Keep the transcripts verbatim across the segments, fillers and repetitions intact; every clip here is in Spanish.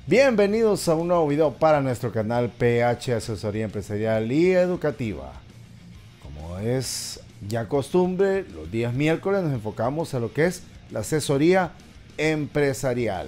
Bienvenidos a un nuevo video para nuestro canal P H Asesoría Empresarial y Educativa. Como es ya costumbre, los días miércoles nos enfocamos a lo que es la asesoría empresarial.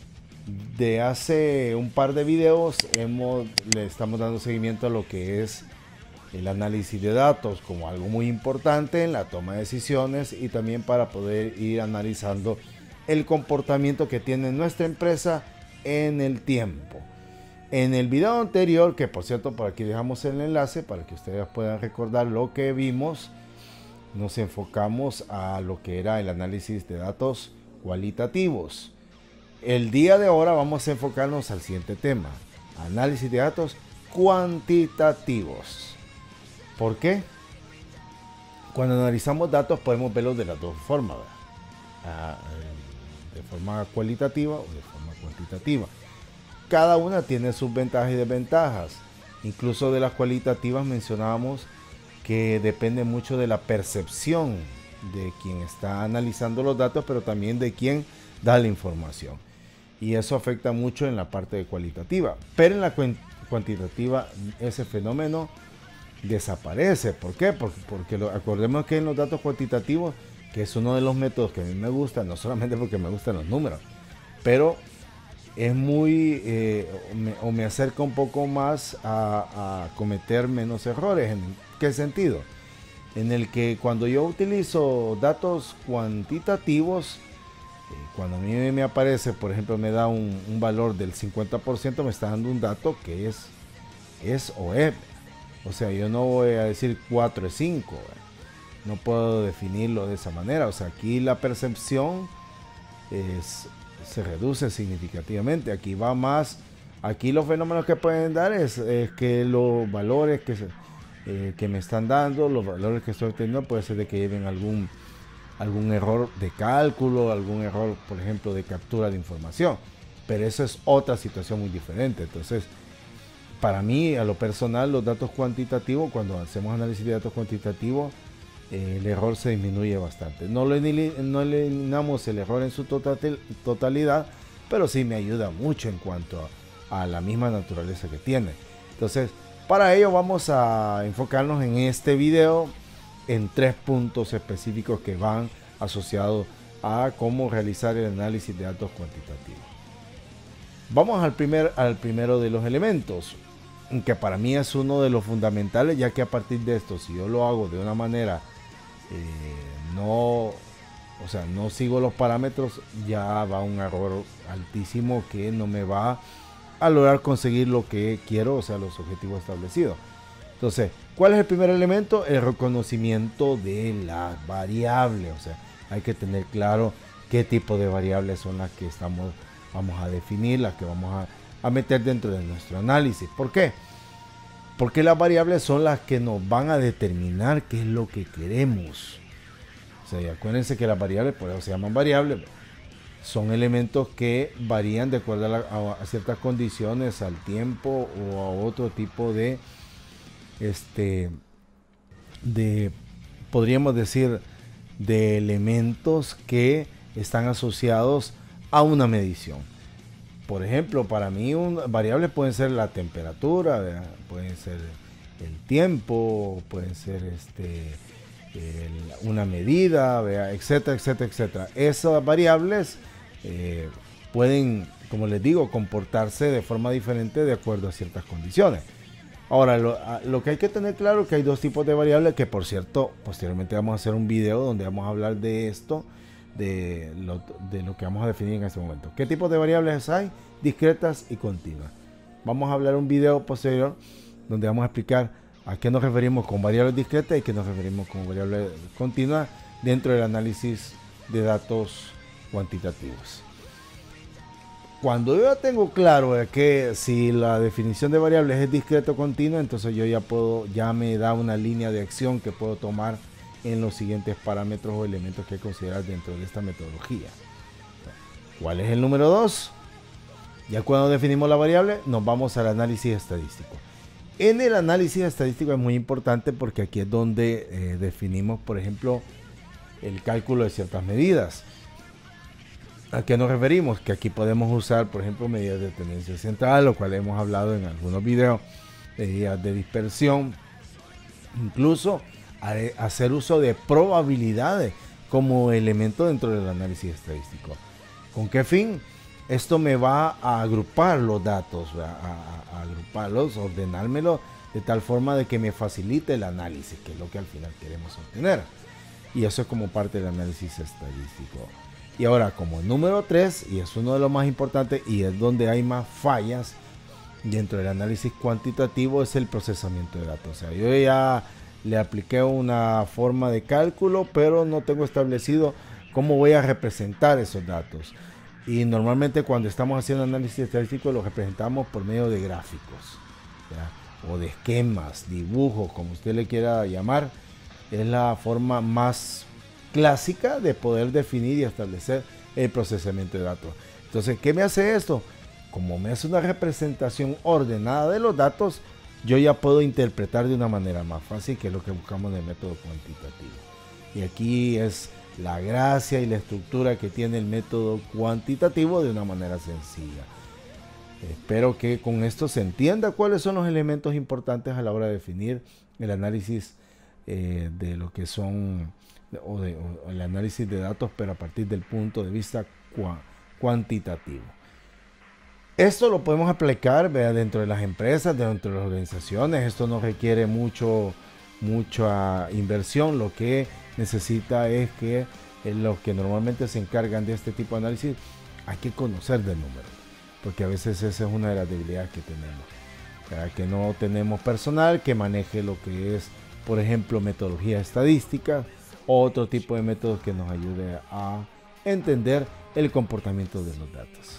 De hace un par de videos hemos, le estamos dando seguimiento a lo que es el análisis de datos como algo muy importante en la toma de decisiones y también para poder ir analizando el comportamiento que tiene nuestra empresa en el tiempo. En el video anterior, que por cierto por aquí dejamos el enlace para que ustedes puedan recordar lo que vimos, nos enfocamos a lo que era el análisis de datos cualitativos. El día de ahora vamos a enfocarnos al siguiente tema: análisis de datos cuantitativos. ¿Por qué? Cuando analizamos datos podemos verlos de las dos formas, ¿verdad? De forma cualitativa o de forma cuantitativa. Cada una tiene sus ventajas y desventajas. Incluso de las cualitativas mencionábamos que depende mucho de la percepción de quien está analizando los datos, pero también de quien da la información. Y eso afecta mucho en la parte de cualitativa. Pero en la cuantitativa ese fenómeno desaparece. ¿Por qué? Porque, porque lo, acordemos que en los datos cuantitativos, que es uno de los métodos que a mí me gusta, no solamente porque me gustan los números, pero es muy, eh, o, me, o me acerca un poco más a, a cometer menos errores. ¿En qué sentido? En el que cuando yo utilizo datos cuantitativos, eh, cuando a mí me aparece, por ejemplo, me da un, un valor del cincuenta por ciento, me está dando un dato que es, es o es. O sea, yo no voy a decir cuatro es cinco, ¿verdad? No puedo definirlo de esa manera. O sea, aquí la percepción es, se reduce significativamente. Aquí va más. Aquí los fenómenos que pueden dar es, es que los valores que, se, eh, que me están dando, los valores que estoy obteniendo, puede ser de que lleven algún, algún error de cálculo, algún error, por ejemplo, de captura de información. Pero eso es otra situación muy diferente. Entonces, para mí, a lo personal, los datos cuantitativos, cuando hacemos análisis de datos cuantitativos, el error se disminuye bastante. No, lo no eliminamos el error en su total, totalidad, pero sí me ayuda mucho en cuanto a, a la misma naturaleza que tiene. Entonces, para ello vamos a enfocarnos en este video en tres puntos específicos que van asociados a cómo realizar el análisis de datos cuantitativos. Vamos al, primer, al primero de los elementos, que para mí es uno de los fundamentales, ya que a partir de esto, si yo lo hago de una manera Eh, no, o sea, no sigo los parámetros, ya va un error altísimo que no me va a lograr conseguir lo que quiero, o sea, los objetivos establecidos. Entonces, ¿cuál es el primer elemento? El reconocimiento de las variables. O sea, hay que tener claro qué tipo de variables son las que estamos, vamos a definir, las que vamos a, a meter dentro de nuestro análisis. ¿Por qué? Porque las variables son las que nos van a determinar qué es lo que queremos. O sea, acuérdense que las variables, por eso se llaman variables, son elementos que varían de acuerdo a, la, a, a ciertas condiciones, al tiempo o a otro tipo de, este, de, podríamos decir, de elementos que están asociados a una medición. Por ejemplo, para mí un, variables pueden ser la temperatura, ¿verdad? Pueden ser el tiempo, pueden ser este, el, una medida, ¿verdad? etcétera, etcétera, etcétera. Esas variables eh, pueden, como les digo, comportarse de forma diferente de acuerdo a ciertas condiciones. Ahora, lo, lo que hay que tener claro es que hay dos tipos de variables que, por cierto, posteriormente vamos a hacer un video donde vamos a hablar de esto. De lo, de lo que vamos a definir en este momento. ¿Qué tipos de variables hay? Discretas y continuas. Vamos a hablar un video posterior donde vamos a explicar a qué nos referimos con variables discretas y qué nos referimos con variables continuas dentro del análisis de datos cuantitativos. Cuando yo ya tengo claro que si la definición de variables es discreta o continua, entonces yo ya puedo, ya me da una línea de acción que puedo tomar en los siguientes parámetros o elementos que considerar dentro de esta metodología. ¿Cuál es el número dos? Ya cuando definimos la variable, nos vamos al análisis estadístico. En el análisis estadístico es muy importante porque aquí es donde eh, definimos, por ejemplo, el cálculo de ciertas medidas. ¿A qué nos referimos? Que aquí podemos usar, por ejemplo, medidas de tendencia central, lo cual hemos hablado en algunos videos, medidas de dispersión, incluso hacer uso de probabilidades como elemento dentro del análisis estadístico. ¿Con qué fin? Esto me va a agrupar los datos, a, a, a agruparlos, ordenármelos de tal forma de que me facilite el análisis, que es lo que al final queremos obtener. Y eso es como parte del análisis estadístico. Y ahora, como número tres, y es uno de los más importantes y es donde hay más fallas dentro del análisis cuantitativo, es el procesamiento de datos. O sea, yo ya le apliqué una forma de cálculo, pero no tengo establecido cómo voy a representar esos datos. Y normalmente cuando estamos haciendo análisis estadístico lo representamos por medio de gráficos, ¿ya? O de esquemas, dibujos, como usted le quiera llamar. Es la forma más clásica de poder definir y establecer el procesamiento de datos. Entonces, ¿qué me hace esto? Como me hace una representación ordenada de los datos, yo ya puedo interpretar de una manera más fácil, que es lo que buscamos en el método cuantitativo. Y aquí es la gracia y la estructura que tiene el método cuantitativo de una manera sencilla. Espero que con esto se entienda cuáles son los elementos importantes a la hora de definir el análisis eh, de lo que son o, de, o el análisis de datos, pero a partir del punto de vista cua, cuantitativo. Esto lo podemos aplicar, ¿vea? Dentro de las empresas, dentro de las organizaciones. Esto no requiere mucho, mucha inversión. Lo que necesita es que eh, los que normalmente se encargan de este tipo de análisis, hay que conocer de números, porque a veces esa es una de las debilidades que tenemos, ¿verdad? Que no tenemos personal que maneje lo que es, por ejemplo, metodología estadística o otro tipo de métodos que nos ayude a entender el comportamiento de los datos.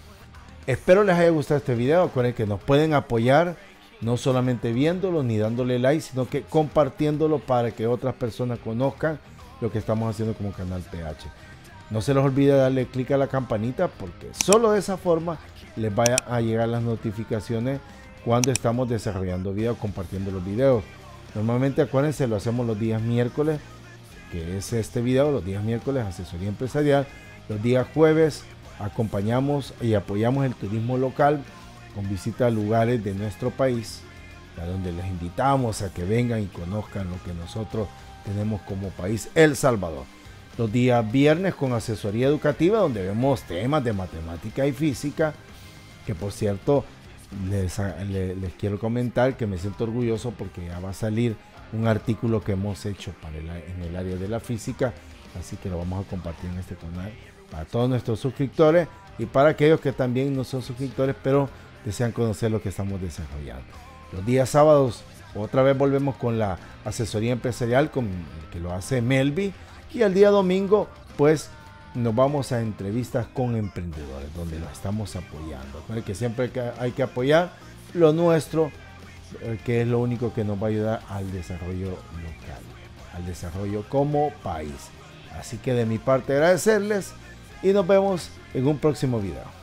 Espero les haya gustado este video. Recuerden que nos pueden apoyar no solamente viéndolo ni dándole like, sino que compartiéndolo para que otras personas conozcan lo que estamos haciendo como Canal P H. No se les olvide darle clic a la campanita, porque solo de esa forma les vaya a llegar las notificaciones cuando estamos desarrollando videos, compartiendo los videos. Normalmente, acuérdense, lo hacemos los días miércoles, que es este video, los días miércoles, asesoría empresarial. Los días jueves acompañamos y apoyamos el turismo local con visita a lugares de nuestro país, a donde les invitamos a que vengan y conozcan lo que nosotros tenemos como país, El Salvador. Los días viernes con asesoría educativa, donde vemos temas de matemática y física, que por cierto les, les, les quiero comentar que me siento orgulloso porque ya va a salir un artículo que hemos hecho para el, en el área de la física, así que lo vamos a compartir en este canal para todos nuestros suscriptores y para aquellos que también no son suscriptores pero desean conocer lo que estamos desarrollando. Los días sábados otra vez volvemos con la asesoría empresarial, con, que lo hace Melvi, y el día domingo pues nos vamos a entrevistas con emprendedores donde los estamos apoyando. Recuerden que siempre hay que apoyar lo nuestro, que es lo único que nos va a ayudar al desarrollo local, al desarrollo como país. Así que de mi parte agradecerles y nos vemos en un próximo video.